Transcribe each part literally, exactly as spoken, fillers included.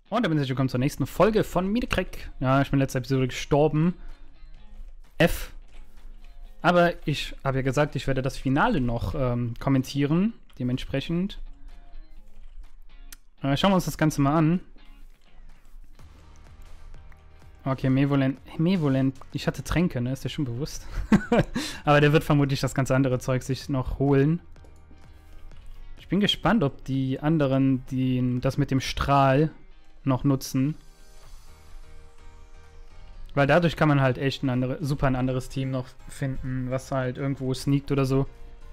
Und damit herzlich willkommen zur nächsten Folge von Minicrack. Ja, ich bin in letzter Episode gestorben. F. Aber ich habe ja gesagt, ich werde das Finale noch ähm, kommentieren. Dementsprechend. Äh, schauen wir uns das Ganze mal an. Okay, Mevolent. Mevolent. Ich hatte Tränke, ne? Ist dir schon bewusst. Aber der wird vermutlich das ganze andere Zeug sich noch holen. Ich bin gespannt, ob die anderen die, das mit dem Strahl noch nutzen. Weil dadurch kann man halt echt ein andere, super ein anderes Team noch finden, was halt irgendwo sneakt oder so.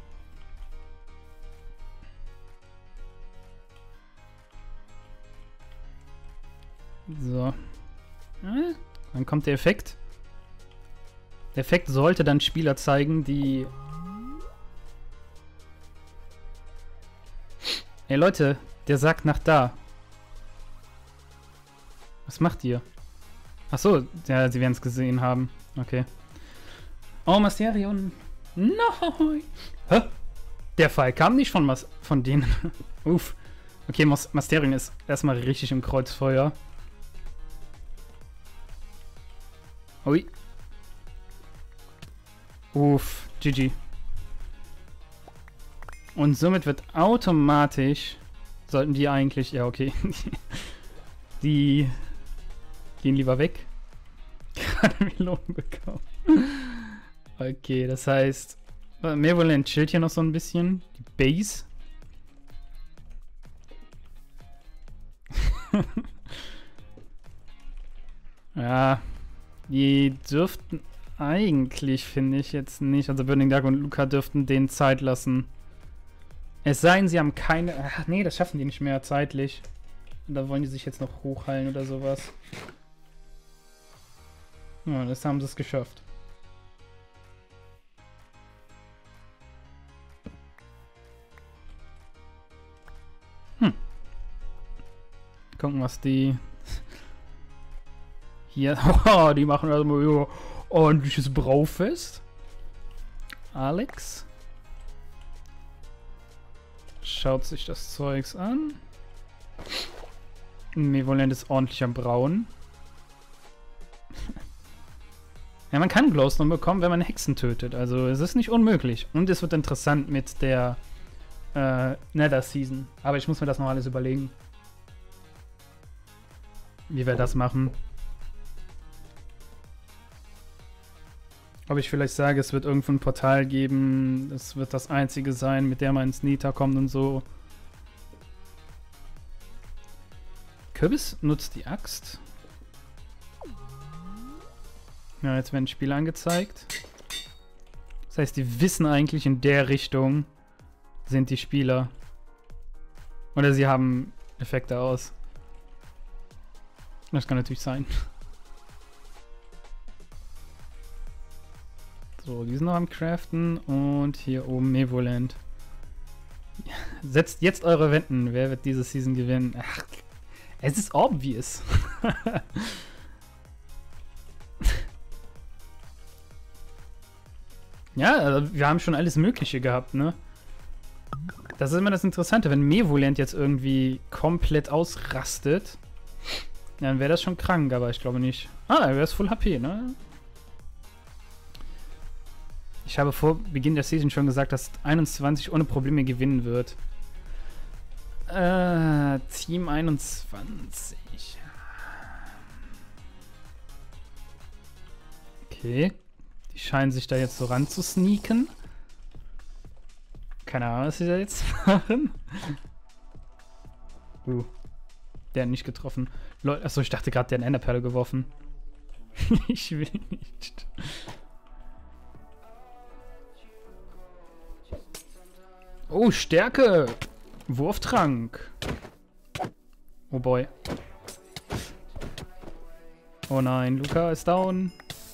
So. Ja, dann kommt der Effekt. Der Effekt sollte dann Spieler zeigen, die... Ey Leute, der sagt nach da. Was macht ihr? Achso, ja, sie werden es gesehen haben. Okay. Oh, Masterion. Nein! Hä? Der Fall kam nicht von, Mas von denen. Uff. Okay, Mas Masterion ist erstmal richtig im Kreuzfeuer. Ui. Uff, G G. Und somit wird automatisch, sollten die eigentlich, ja okay, die gehen lieber weg. Gerade Melonen bekommen. Okay, das heißt, Mevolent chillt hier noch so ein bisschen. Die Base. Ja, die dürften eigentlich, finde ich jetzt nicht, also Burning Dark und Luca dürften denen Zeit lassen. Es sei denn, sie haben keine... Ach nee, das schaffen die nicht mehr zeitlich. Da wollen die sich jetzt noch hochheilen oder sowas. Ja, das haben sie es geschafft. Hm. Gucken, was die... Hier... Oh, die machen also mal ordentliches Braufest. Alex... Schaut sich das Zeugs an. Mevolent ist ordentlich am Brauen. Ja, man kann Glowstone bekommen, wenn man Hexen tötet. Also es ist nicht unmöglich. Und es wird interessant mit der äh, Nether Season. Aber ich muss mir das noch alles überlegen. Wie wir das machen. Ob ich vielleicht sage, es wird irgendwo ein Portal geben, es wird das einzige sein, mit der man ins Nita kommt und so. Kürbis nutzt die Axt. Ja, jetzt werden Spiele angezeigt. Das heißt, die wissen eigentlich, in der Richtung sind die Spieler. Oder sie haben Effekte aus. Das kann natürlich sein. So, die sind noch am Craften und hier oben Mevolent. Setzt jetzt eure Wetten. Wer wird diese Season gewinnen? Ach, es ist obvious. Ja, also wir haben schon alles Mögliche gehabt, ne? Das ist immer das Interessante, wenn Mevolent jetzt irgendwie komplett ausrastet, dann wäre das schon krank, aber ich glaube nicht. Ah, er ist Full H P, ne? Ich habe vor Beginn der Season schon gesagt, dass einundzwanzig ohne Probleme gewinnen wird. Äh, Team einundzwanzig. Okay. Die scheinen sich da jetzt so ran zu sneaken. Keine Ahnung, was sie da jetzt machen. Uh. Der hat nicht getroffen. Leute, achso, ich dachte gerade, der hat eine Enderperle geworfen. Ich will nicht. Oh, Stärke! Wurftrank. Oh boy. Oh nein, Luca ist down.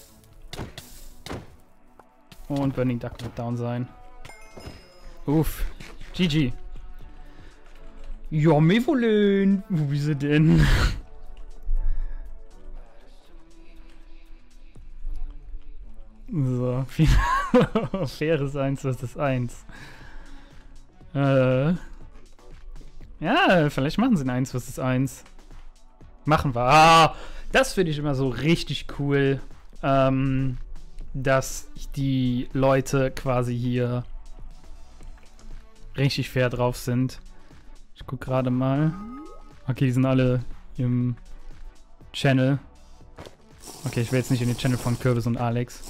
Und Burning Duck wird down sein. Uff. G G. Ja, Mevolent. Wo ist sie denn? So, faires eins versus eins. Äh. Ja, vielleicht machen sie ein eins versus eins. Machen wir. Ah, das finde ich immer so richtig cool, ähm, dass die Leute quasi hier richtig fair drauf sind. Ich guck gerade mal. Okay, die sind alle im Channel. Okay, ich will jetzt nicht in den Channel von Kürbis und Alex.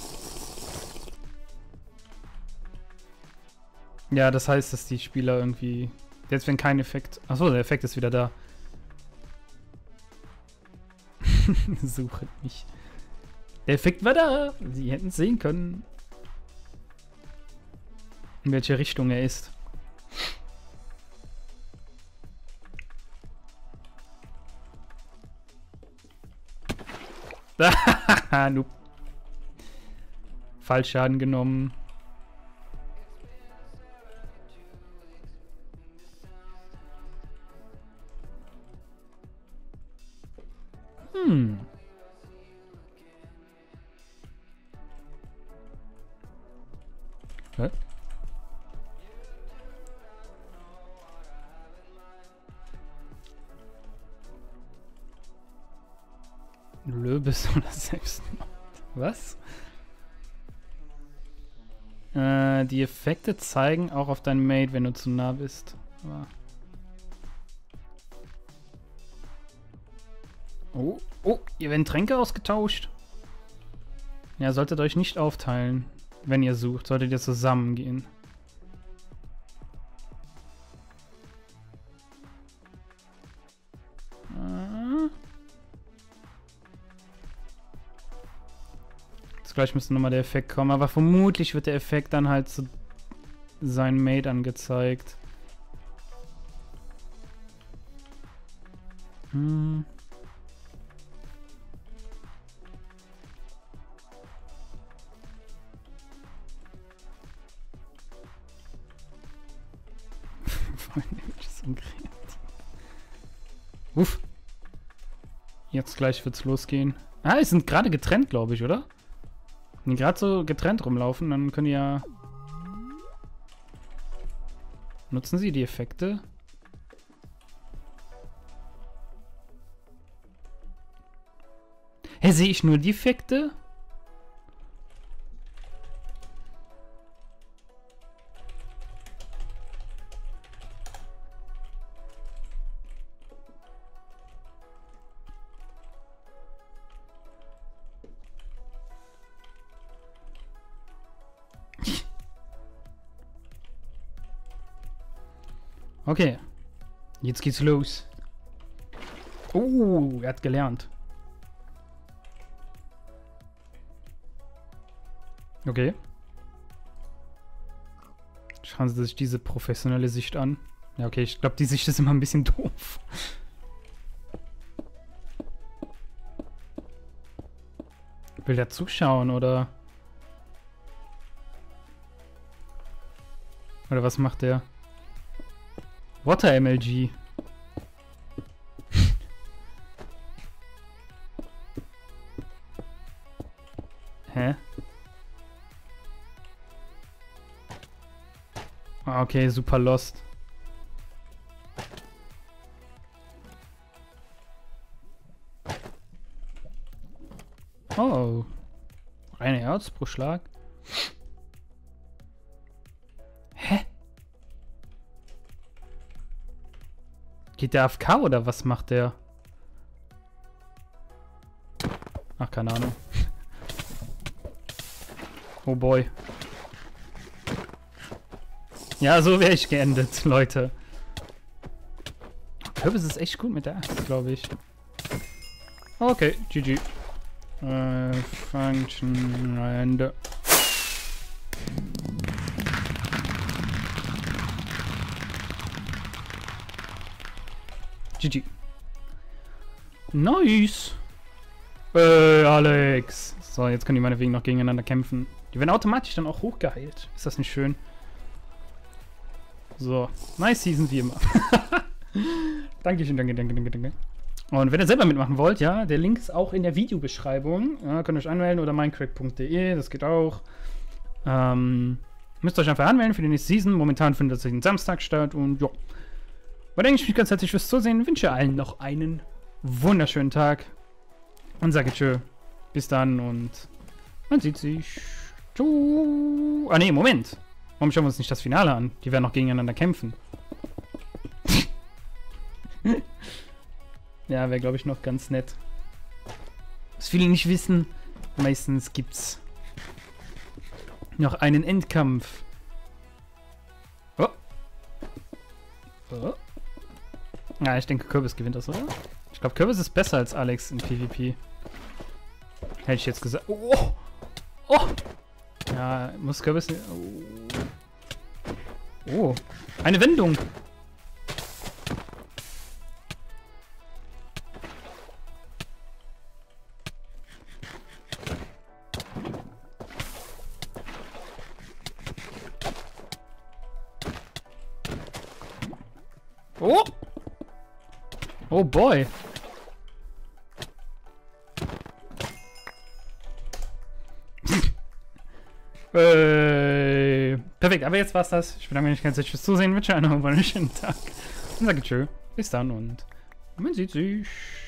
Ja, das heißt, dass die Spieler irgendwie... Jetzt wenn kein Effekt... Achso, der Effekt ist wieder da. Suche mich. Der Effekt war da. Sie hätten es sehen können. In welche Richtung er ist. Noob. Fallschaden genommen. Hm. Hä? Löbes oder Selbstmord. Was? Äh, die Effekte zeigen auch auf dein Mate, wenn du zu nah bist. Aber oh, oh, ihr werden Tränke ausgetauscht. Ja, solltet euch nicht aufteilen, wenn ihr sucht. Solltet ihr zusammengehen. Gleich müsste nochmal der Effekt kommen, aber vermutlich wird der Effekt dann halt zu seinem Mate angezeigt. Hm. Uff. Jetzt gleich wird's losgehen. Ah, die sind gerade getrennt, glaube ich, oder? Wenn die gerade so getrennt rumlaufen, dann können die ja... Nutzen sie die Effekte? Hä, sehe ich nur die Effekte? Okay, jetzt geht's los. Oh, er hat gelernt. Okay. Schauen Sie sich diese professionelle Sicht an. Ja, okay, ich glaube, die Sicht ist immer ein bisschen doof. Will der zuschauen, oder? Oder was macht der? Water M L G. Hä? Ah, okay, super lost. Oh. Ein Herz pro Schlag. Hä? Geht der A F K oder was macht der? Ach, keine Ahnung. Oh boy. Ja, so wäre ich geendet, Leute. Kürbis ist echt gut mit der Axt, glaube ich. Okay, G G. Äh, Function Ende. G G. Nice. Äh, Alex. So, jetzt können die meinetwegen noch gegeneinander kämpfen. Die werden automatisch dann auch hochgeheilt. Ist das nicht schön? So. Nice Season wie immer. Dankeschön, danke, danke, danke, danke. Und wenn ihr selber mitmachen wollt, ja, der Link ist auch in der Videobeschreibung. Ja, könnt ihr euch anmelden oder minecraft punkt de, das geht auch. Ähm, müsst ihr euch einfach anmelden für die nächste Season. Momentan findet es jeden Samstag statt und ja. Aber denke ich mich ganz herzlich fürs Zusehen. Wünsche allen noch einen wunderschönen Tag und sage tschö. Bis dann und man sieht sich. Tschüss. Ah ne, Moment. Warum schauen wir uns nicht das Finale an? Die werden noch gegeneinander kämpfen. Ja, wäre glaube ich noch ganz nett. Was viele nicht wissen, meistens gibt's noch einen Endkampf. Oh. Oh. Ja, ich denke, Kürbis gewinnt das, oder? Ich glaube, Kürbis ist besser als Alex in PvP. Hätte ich jetzt gesagt. Oh! Oh! Ja, muss Kürbis... Oh. Oh. Eine Wendung! Oh! Oh boy! äh, perfekt, aber jetzt war's das. Ich bedanke mich ganz herzlich fürs Zusehen. Wünsche einen wunderschönen Tag. Und sage tschö. Bis dann und man sieht sich.